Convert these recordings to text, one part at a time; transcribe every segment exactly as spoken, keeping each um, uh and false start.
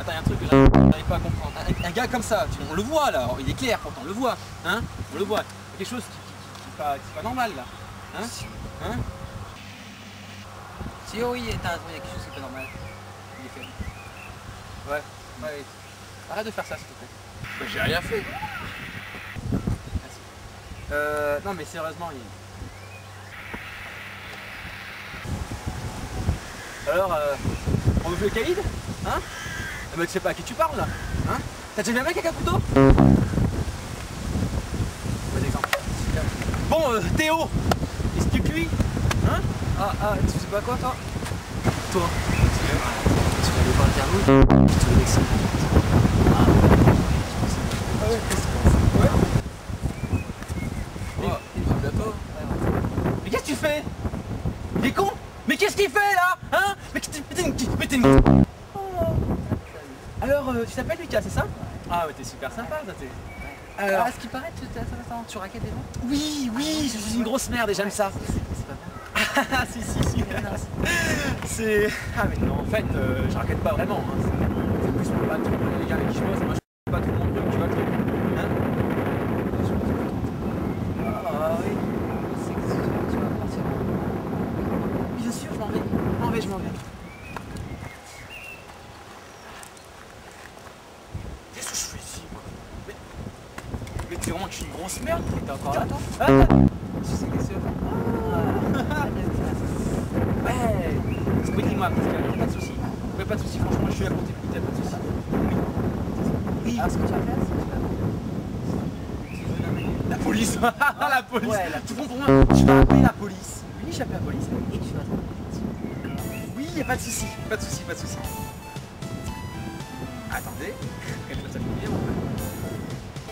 il y a un truc que j'arrive pas à comprendre. Un, un gars comme ça, tu, on le voit là, il est clair pourtant, on le voit, hein, on le voit. Il y a quelque chose qui, qui, qui, qui, pas, qui est pas normal là, hein, hein. Si oh oui, t'as raison, il y a quelque chose qui est pas normal. Il est faible. Ouais, ouais. Arrête de faire ça s'il te plaît. J'ai rien fait. Merci. Euh, non mais sérieusement, il... Alors, euh, on veut jouer le caïd? Hein? Mais tu sais pas à qui tu parles là? Hein? T'as déjà vu un mec avec un couteau? Bon exemple. Bon, euh, Théo, est-ce que tu cuis? Hein? Ah, ah, tu sais pas quoi toi? Toi, tu vas aller voir le Carlo? Tu veux avec ça? Ah, ah ouais, qu'est-ce que c'est? Ouais. Oh, il est bientôt. Mais qu'est-ce que tu fais? Il est con? Mais qu'est-ce qu'il fait là? Hein? Mais t'es une... Alors, euh, tu t'appelles Lucas, c'est ça? Ah ouais, t'es super sympa, ça t'es... Alors, à ce qui paraît, tu, tu raquettes des gens? Oui, oui, je suis une grosse merde et j'aime ça. C'est pas bien. Ah si, si, si. C'est... Ah mais non, en fait, euh, je raquette pas vraiment. Hein. C'est plus pour battre les gars avec qui je bosse. Moi, je fais pas tout le monde, tu vois le truc. Hein? Ah oui. C'est que tu vas partir. Bien sûr, je m'en vais. Je m'en vais, je m'en vais. Qu'est-ce que je fais ici, moi? Mais, mais t'es vraiment que je suis une grosse merde. T'es encore là, toi? Ah, Tu sais qu'est-ce que tu vas faire? Ouais. Expliquez-moi, parce qu'il n'y a pas de soucis. Mais pas de soucis, franchement, je suis à côté de vous, pas de soucis. Oui. Alors, ce que tu vas faire, c'est que tu vas... La police. La police. Ouais, la... Tu comprends pour moi? Je vais appeler la police. Oui, j'ai appelé la police. Et tu vas... Oui, il n'y a pas de soucis. Pas de soucis, pas de soucis. Attendez. Ça fait bien, mon frère.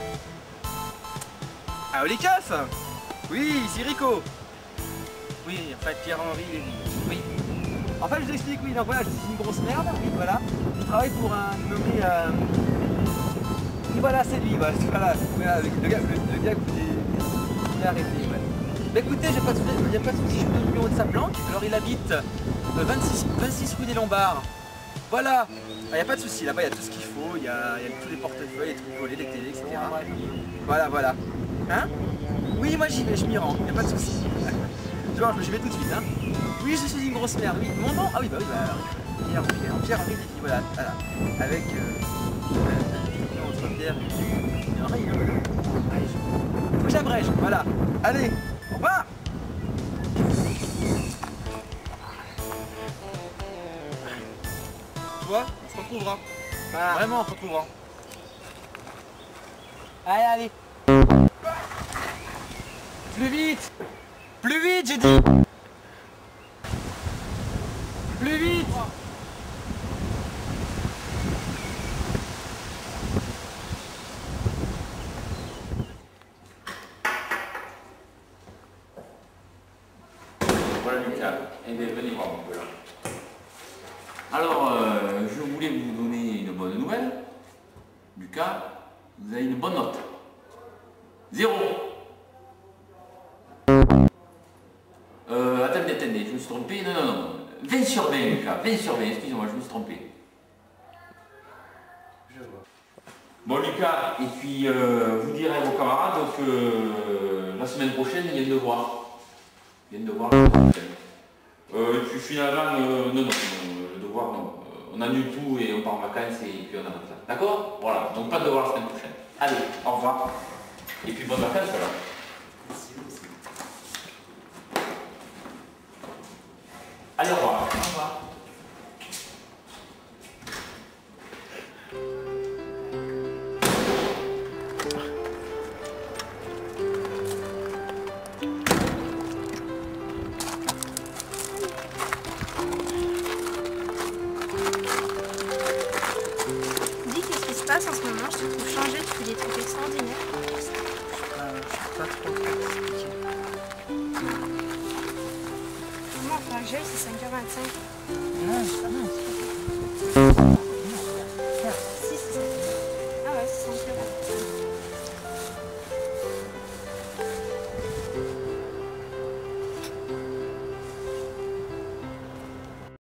Ah, les keufs. Oui, c'est Rico. Oui, en fait, Pierre-Henri Lévy. Oui. En fait, je vous explique, oui, donc voilà, je suis une grosse merde, oui, voilà. Je travaille pour un nommé... Euh... Oui, voilà, c'est lui, voilà, voilà, voilà avec le gars, le, le gars que vous avez arrêté, ouais. Bah écoutez, j'ai pas de soucis, il n'y a pas de soucis, je vous donne le numéro de sa planque. Alors, il habite euh, vingt-six, vingt-six rue des Lombards. Voilà. Il n'y a pas de soucis, là-bas, il y a tout ce qu'il faut, il y a, y a tous les portefeuilles, les trucs volés, les télés, et cetera. Voilà, voilà. Hein? Oui, moi j'y vais, je m'y rends, il n'y a pas de soucis. Tu vois, j'y vais tout de suite, hein. Oui, je suis une grosse merde. Oui, mon nom? Ah oui, bah oui, bah Pierre, Pierre, Pierre-Henri Lévy, voilà, voilà. Avec euh, euh, entre Pierre et Henri, hein, voilà. Allez, je... Faut que j'abrège, voilà. Allez, au revoir. Tu vois, on se retrouvera. Voilà. Vraiment, on se retrouvera. Allez, allez. Plus vite. Plus vite, j'ai dit. Plus vite. Voilà Lucas, et bien venez voir un peu là. Alors, euh, je voulais vous donner une bonne nouvelle. Lucas, vous avez une bonne note. Zéro. Euh, attendez, attendez, je me suis trompé. Non, non, non. vingt sur vingt, Lucas. vingt sur vingt, excusez-moi, je me suis trompé. Je vois. Bon, Lucas, et puis euh, vous direz à vos camarades que euh, la semaine prochaine, il y a le devoir. Il y a le devoir la semaine prochaine. Euh, et puis finalement, euh, non, non, non, le devoir, non. Euh, on annule tout et on part en vacances et puis on arrête là. D'accord? Voilà, donc pas de devoir la semaine prochaine. Allez, au revoir. Et puis bonnes vacances, voilà. Allez, au revoir. Au revoir. Dis, qu'est-ce qui se passe en ce moment? Je te trouve changé, tu fais des trucs extraordinaires. Euh, je sais pas trop t'expliquer. Comment on fait un jeu, c'est cinq heures vingt-cinq. Non, c'est pas mal, c'est pas mal.